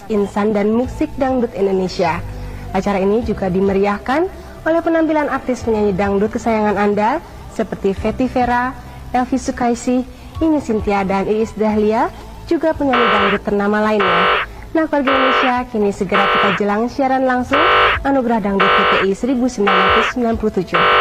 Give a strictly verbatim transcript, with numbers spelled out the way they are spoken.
insan dan musik dangdut Indonesia. Acara ini juga dimeriahkan oleh penampilan artis penyanyi dangdut kesayangan Anda seperti Fetty Vera, Elvi Sukaesih, Ine Cynthia, dan Iis Dahlia, juga penyanyi dangdut ternama lainnya. Nah, keluarga Indonesia, kini segera kita jelang siaran langsung Anugerah Dangdut P T I seribu sembilan ratus sembilan puluh tujuh.